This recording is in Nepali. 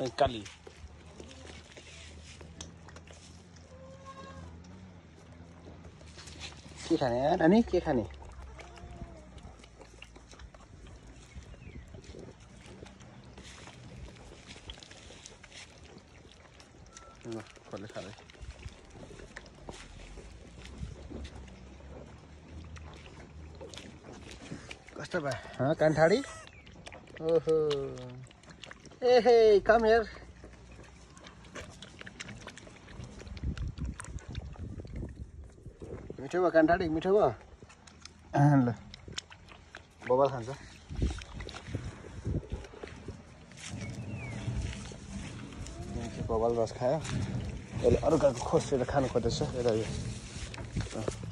काली के खाने नानी के खाने खोले खाले कस्तो भयो कान्ठाडी ओहो ए हे कम हियर मिठो भयो कान्ठाडी मिठो भयो ल बबल खान्छ बबल रस खायो अहिले अरू गाको खोसेर खानु खोज्दैछ यता यो